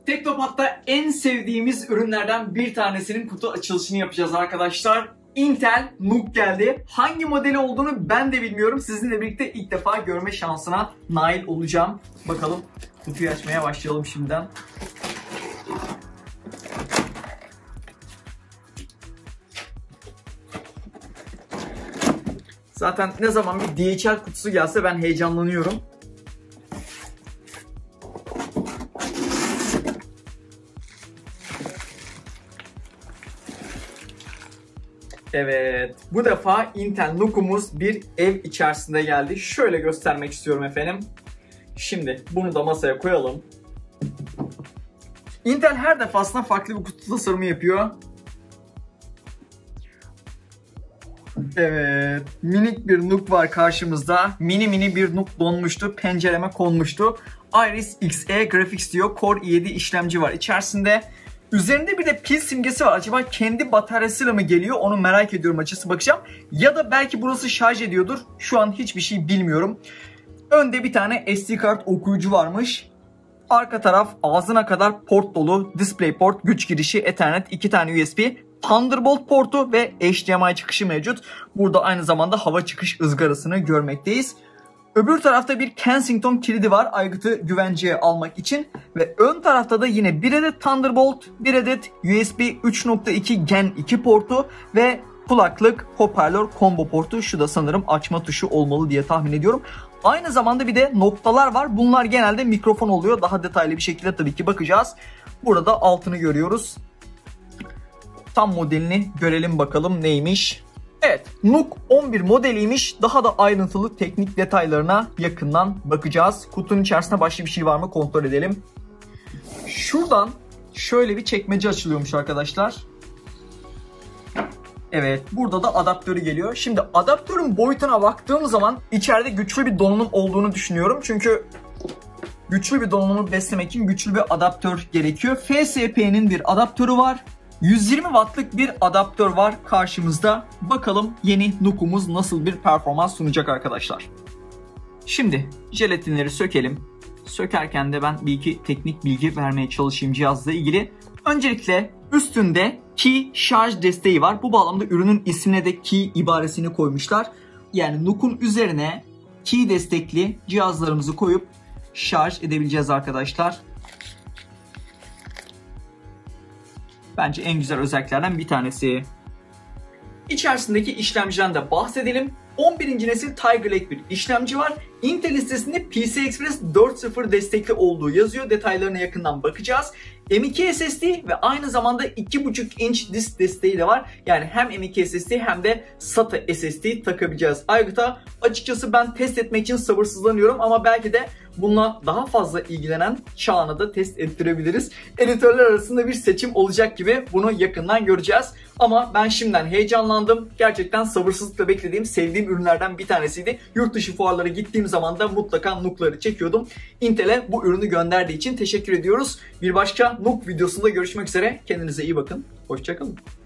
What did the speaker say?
Teknopat'ta en sevdiğimiz ürünlerden bir tanesinin kutu açılışını yapacağız arkadaşlar. Intel NUC geldi. Hangi modeli olduğunu ben de bilmiyorum. Sizinle birlikte ilk defa görme şansına nail olacağım. Bakalım, kutuyu açmaya başlayalım şimdiden. Zaten ne zaman bir DHL kutusu gelse ben heyecanlanıyorum. Evet, bu defa Intel NUC'umuz bir ev içerisinde geldi. Şöyle göstermek istiyorum efendim. Şimdi bunu da masaya koyalım. Intel her defasında farklı bir kutu tasarımı yapıyor. Evet, minik bir NUC var karşımızda. Mini bir NUC donmuştu, pencereme konmuştu. Iris Xe Graphics diyor, Core i7 işlemci var içerisinde. Üzerinde bir de pil simgesi var. Acaba kendi bataryasıyla mı geliyor? Onu merak ediyorum, açıkçası bakacağım. Ya da belki burası şarj ediyordur. Şu an hiçbir şey bilmiyorum. Önde bir tane SD kart okuyucu varmış. Arka taraf ağzına kadar port dolu. DisplayPort, güç girişi, Ethernet, 2 tane USB, Thunderbolt portu ve HDMI çıkışı mevcut. Burada aynı zamanda hava çıkış ızgarasını görmekteyiz. Öbür tarafta bir Kensington kilidi var aygıtı güvenceye almak için. Ve ön tarafta da yine bir adet Thunderbolt, bir adet USB 3.2 Gen 2 portu ve kulaklık, hoparlör, combo portu. Şu da sanırım açma tuşu olmalı diye tahmin ediyorum. Aynı zamanda bir de noktalar var. Bunlar genelde mikrofon oluyor. Daha detaylı bir şekilde tabii ki bakacağız. Burada altını görüyoruz. Tam modelini görelim bakalım neymiş. Evet, NUC 11 modeliymiş. Daha da ayrıntılı teknik detaylarına yakından bakacağız. Kutunun içerisinde başka bir şey var mı kontrol edelim. Şuradan şöyle bir çekmece açılıyormuş arkadaşlar. Evet, burada da adaptörü geliyor. Şimdi adaptörün boyutuna baktığım zaman içeride güçlü bir donanım olduğunu düşünüyorum. Çünkü güçlü bir donanımı beslemek için güçlü bir adaptör gerekiyor. FSP'nin bir adaptörü var. 120 wattlık bir adaptör var karşımızda. Bakalım yeni NUC'umuz nasıl bir performans sunacak arkadaşlar. Şimdi jelatinleri sökelim. Sökerken de ben bir iki teknik bilgi vermeye çalışayım cihazla ilgili. Öncelikle üstünde Key şarj desteği var. Bu bağlamda ürünün ismine de Key ibaresini koymuşlar. Yani NUC'un üzerine Key destekli cihazlarımızı koyup şarj edebileceğiz arkadaşlar. Bence en güzel özelliklerden bir tanesi. İçerisindeki işlemciden de bahsedelim. 11. nesil Tiger Lake bir işlemci var. Intel listesinde PCI Express 4.0 destekli olduğu yazıyor. Detaylarına yakından bakacağız. M.2 SSD ve aynı zamanda 2.5 inç disk desteği de var. Yani hem M.2 SSD hem de SATA SSD takabileceğiz aygıta. Açıkçası ben test etmek için sabırsızlanıyorum ama belki de bununla daha fazla ilgilenen Çağan'a da test ettirebiliriz. Editörler arasında bir seçim olacak gibi, bunu yakından göreceğiz. Ama ben şimdiden heyecanlandım. Gerçekten sabırsızlıkla beklediğim, sevdiğim ürünlerden bir tanesiydi. Yurt dışı fuarlara gittiğim zaman da mutlaka NUC'ları çekiyordum. Intel'e bu ürünü gönderdiği için teşekkür ediyoruz. Bir başka NUC videosunda görüşmek üzere. Kendinize iyi bakın. Hoşça kalın.